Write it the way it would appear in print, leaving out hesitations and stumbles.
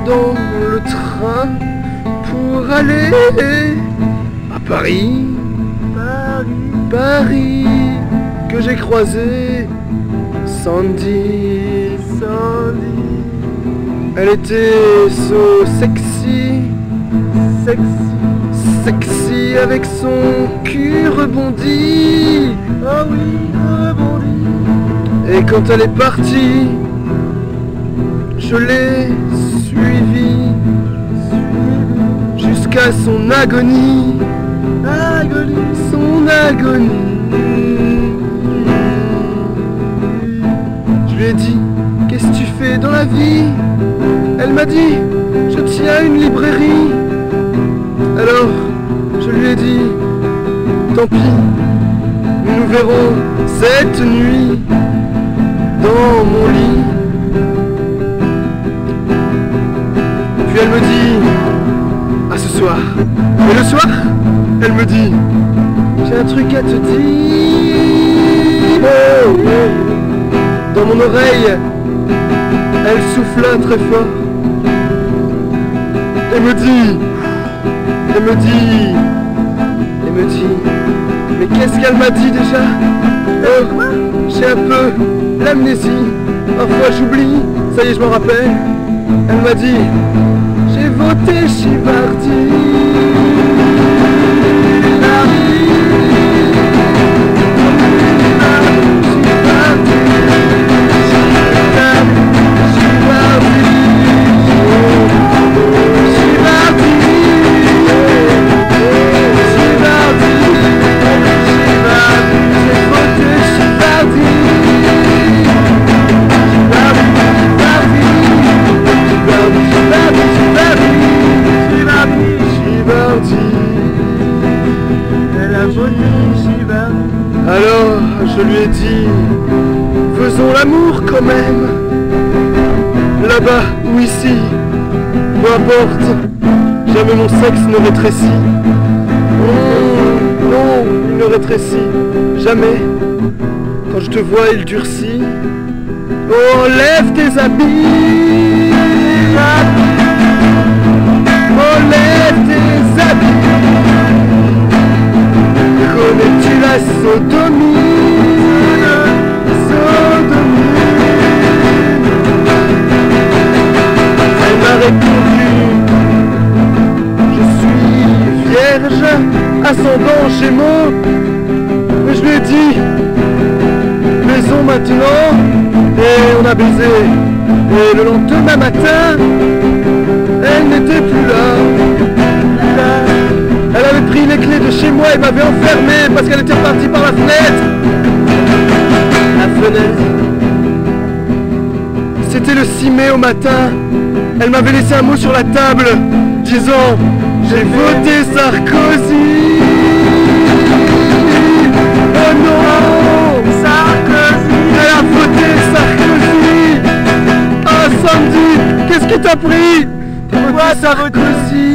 dans le train pour aller à Paris. Paris, que j'ai croisé Sandy. Elle était so sexy, sexy avec son cul rebondi. Ah oui, rebondi. Et quand elle est partie, je l'ai suivie jusqu'à son agonie. Son agonie. Je lui ai dit, qu'est-ce que tu fais dans la vie? Elle m'a dit, je tiens une librairie. Alors, je lui ai dit, tant pis, nous nous verrons cette nuit dans mon lit. Puis elle me dit, à ce soir. Et le soir, elle me dit, j'ai un truc à te dire. Oh, oh. Dans mon oreille, elle souffla très fort. Elle me dit, mais qu'est-ce qu'elle m'a dit déjà? Oh, j'ai un peu l'amnésie, parfois j'oublie, ça y est je m'en rappelle. Elle m'a dit, j'ai voté Chivardi. Alors je lui ai dit, faisons l'amour quand même, là-bas ou ici, peu importe, jamais mon sexe ne rétrécit. Oh, non, il ne rétrécit jamais, quand je te vois il durcit. Oh, lève tes habits, oh, lève tes habits. Connais-tu la sodomie? Elle m'a répondu, je suis vierge, ascendant Gémeaux. Mais je lui ai dit, baisons maintenant. Et on a baisé. Et le lendemain matin, elle n'était plus là. Elle avait pris les clés de chez moi et m'avait enfermé parce qu'elle était repartie par la fenêtre. La fenêtre. C'était le 6 mai au matin. Elle m'avait laissé un mot sur la table disant, j'ai voté Sarkozy. Oh non, Sarkozy. Elle a voté Sarkozy. Oh Sandy, qu'est-ce qui t'a pris? Pourquoi Sarkozy?